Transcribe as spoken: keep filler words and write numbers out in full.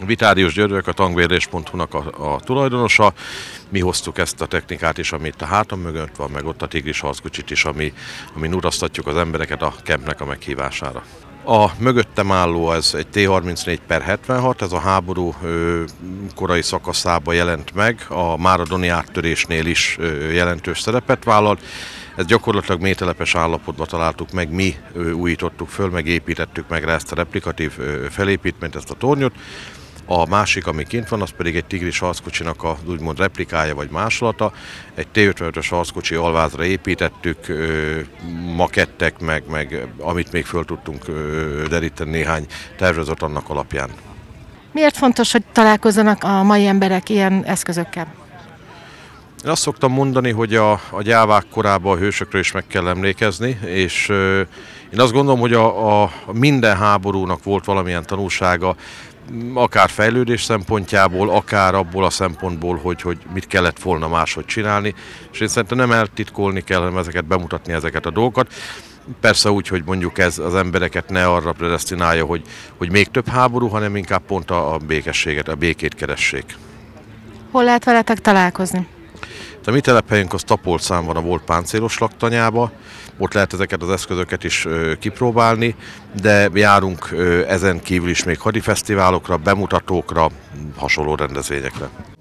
Vitárius György, a tankbérlés pont hu-nak a, a tulajdonosa. Mi hoztuk ezt a technikát is, amit a hátam mögött van, meg ott a Tigris harckocsit is, ami, ami urasztatjuk az embereket a kempnek a meghívására. A mögöttem álló ez egy T harmincnégy per hetvenhat, ez a háború ö, korai szakaszában jelent meg, a máradoni áttörésnél is ö, jelentős szerepet vállalt. Ezt gyakorlatilag mételepes állapotban találtuk meg, mi ö, újítottuk föl, meg építettük meg rá ezt a replikatív ö, felépítményt, ezt a tornyot. A másik, ami kint van, az pedig egy Tigris harckocsinak a úgymond replikája vagy másolata. Egy T ötvenötös harckocsi alvázra építettük, makettek, meg, meg amit még föl tudtunk deríteni néhány tervezet annak alapján. Miért fontos, hogy találkozzanak a mai emberek ilyen eszközökkel? Én azt szoktam mondani, hogy a, a gyávák korában a hősökről is meg kell emlékezni, és én azt gondolom, hogy a, a minden háborúnak volt valamilyen tanulsága, akár fejlődés szempontjából, akár abból a szempontból, hogy, hogy mit kellett volna máshogy csinálni, és én szerintem nem eltitkolni kell, hanem ezeket bemutatni, ezeket a dolgokat. Persze úgy, hogy mondjuk ez az embereket ne arra predesztinálja, hogy, hogy még több háború, hanem inkább pont a, a békességet, a békét keressék. Hol lehet veletek találkozni? A mi telephelyünk az Tapolcán van, a volt páncélos laktanyába, ott lehet ezeket az eszközöket is ö, kipróbálni, de járunk ö, ezen kívül is még hadifesztiválokra, bemutatókra, hasonló rendezvényekre.